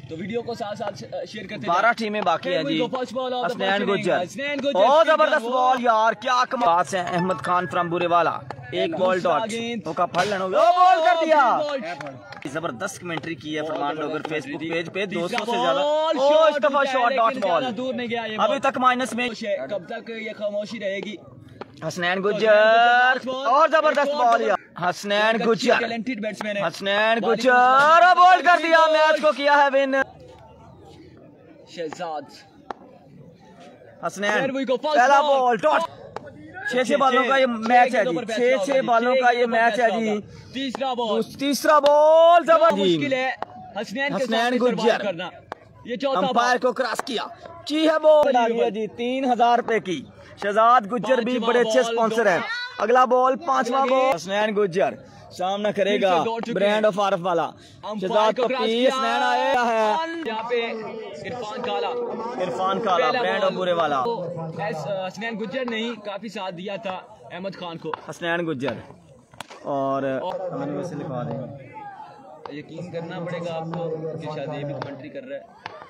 तो वीडियो को साथ साथ शेयर करते 12 टीमें बाकी है जी। हसनैन गुज्जर, बहुत जबरदस्त बॉल यार, क्या कमाल से। अहमद खान फ्रॉम बुरेवाला, एक बॉल डॉट का फल बॉल कर दिया। जबरदस्त कमेंट्री की है फरमान डोगर फेसबुक पेज पे, 200 से ज्यादा। ओ इस दफा शॉट डॉट बॉल, दूर नहीं गया ये, अभी तक माइनस में। कब तक ये खामोशी रहेगी। हसनैन गुज्जर, और जबरदस्त बॉल यार। हसनैन गुज्जर, टैलेंटेड बैट्समैन है। हसनैन गुज्जर बॉल कर दिया, मैच को किया है विन। शहजाद हसनैन, पहला बॉल डॉट। 6 बालों का ये मैच है जी, 6 बालों का ये मैच है जी। तीसरा बॉल जबरदस्त मुश्किल है हसनैन गुज्जर करना। ये चौथा अंपायर को क्रॉस किया, की है बॉल आ गया जी। 3000 रुपए की। शहजाद गुज्जर भी बड़े अच्छे स्पॉन्सर हैं। अगला बॉल, 5वां बॉल। हसनैन गुज्जर सामना करेगा ब्रांड ऑफ आरफ वाला। शहजाद को हसनैन आया है यहाँ पे। इरफान काला ब्रांड ऑफ बुरे वाला। हसनैन गुज्जर नहीं, काफी साथ दिया था अहमद खान को। हसनैन गुज्जर और लिखवा देंगे। यकीन करना पड़ेगा आपको कि शायद ये भी कमेंट्री कर रहा है।